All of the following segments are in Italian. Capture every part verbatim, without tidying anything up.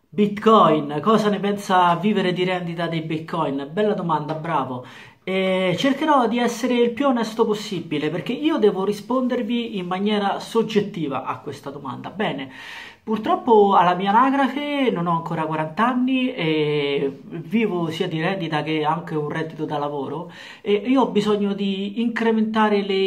Bitcoin, cosa ne pensa vivere di rendita dei Bitcoin? Bella domanda, bravo. E cercherò di essere il più onesto possibile perché io devo rispondervi in maniera soggettiva a questa domanda. Bene, purtroppo alla mia anagrafe non ho ancora quaranta anni e vivo sia di rendita che anche un reddito da lavoro e io ho bisogno di incrementare le,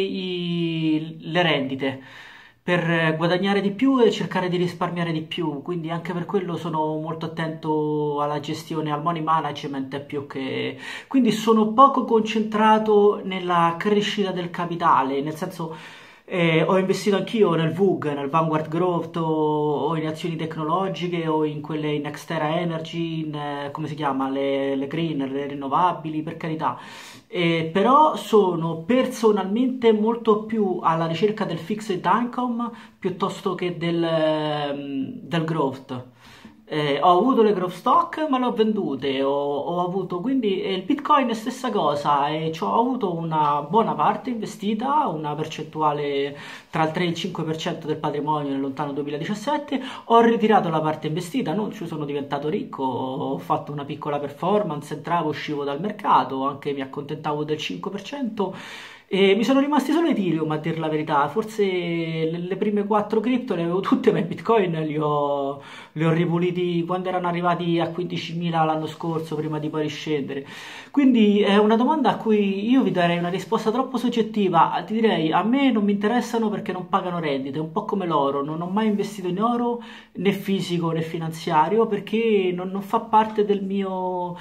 i- le rendite per guadagnare di più e cercare di risparmiare di più, quindi anche per quello sono molto attento alla gestione, al money management più che... Quindi sono poco concentrato nella crescita del capitale, nel senso eh, ho investito anch'io nel V U G, nel Vanguard Growth o, o in azioni tecnologiche o in quelle in Xterra Energy, in, eh, come si chiama, le, le green, le rinnovabili, per carità. Eh, però sono personalmente molto più alla ricerca del fixed income piuttosto che del, ehm, del growth. Eh, ho avuto le growth stock ma le ho vendute, ho, ho avuto quindi eh, il Bitcoin è stessa cosa e ci ho avuto una buona parte investita, una percentuale tra il tre e il cinque per cento del patrimonio nel lontano duemiladiciassette, ho ritirato la parte investita, non ci sono diventato ricco, ho fatto una piccola performance, entravo, uscivo dal mercato, anche mi accontentavo del cinque per cento e mi sono rimasti solo Ethereum a dire la verità, forse le, le prime quattro cripto le avevo tutte, ma i Bitcoin li ho, li ho ripuliti quando erano arrivati a quindicimila l'anno scorso, prima di poi riscendere. Quindi è una domanda a cui io vi darei una risposta troppo soggettiva. Ti direi, a me non mi interessano perché non pagano rendite, un po' come l'oro. Non ho mai investito in oro, né fisico né finanziario, perché non, non fa parte del mio,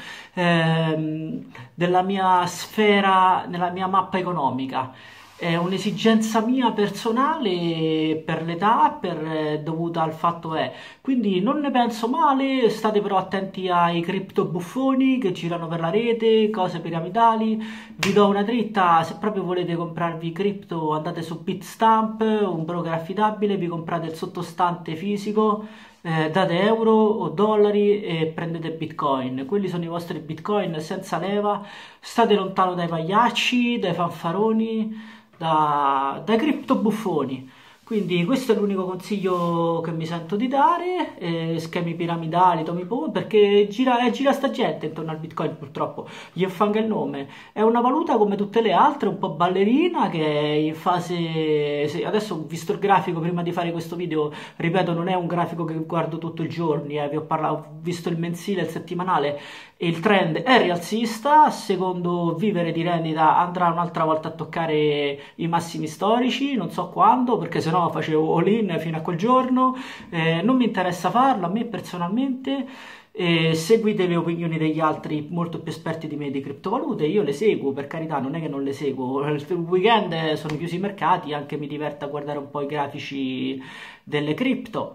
ehm, della mia sfera, nella mia mappa economica. È un'esigenza mia personale per l'età, per, eh, dovuta al fatto è. Quindi non ne penso male, state però attenti ai cripto buffoni che girano per la rete, cose piramidali. Vi do una dritta, se proprio volete comprarvi cripto andate su Bitstamp, un broker affidabile, vi comprate il sottostante fisico, eh, date euro o dollari e prendete bitcoin. Quelli sono i vostri bitcoin senza leva. State lontano dai pagliacci, dai fanfaroni, da, dai cripto buffoni. Quindi questo è l'unico consiglio che mi sento di dare, eh, schemi piramidali, Tommy Paul, perché gira, eh, gira sta gente intorno al Bitcoin purtroppo, gli fanga il nome. È una valuta come tutte le altre, un po' ballerina, che è in fase... se- Adesso ho visto il grafico prima di fare questo video, ripeto, non è un grafico che guardo tutto il giorno, eh, vi ho parlato, ho visto il mensile, il settimanale, e il trend è rialzista, secondo Vivere di rendita andrà un'altra volta a toccare i massimi storici, non so quando, perché sennò facevo all-in fino a quel giorno, eh, non mi interessa farlo, a me personalmente, eh, seguite le opinioni degli altri molto più esperti di me di criptovalute, io le seguo, per carità, non è che non le seguo, il weekend sono chiusi i mercati, anche mi diverte a guardare un po' i grafici delle cripto,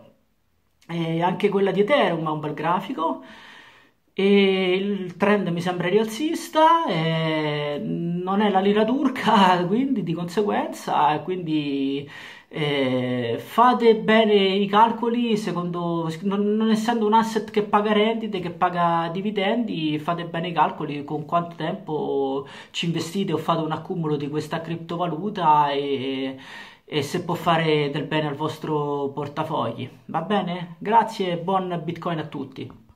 e anche quella di Ethereum ha un bel grafico e il trend mi sembra rialzista, e non è la lira turca, quindi di conseguenza, e quindi eh, fate bene i calcoli, secondo, non, non essendo un asset che paga rendite, che paga dividendi, fate bene i calcoli con quanto tempo ci investite o fate un accumulo di questa criptovaluta e, e se può fare del bene al vostro portafogli. Va bene? Grazie e buon Bitcoin a tutti.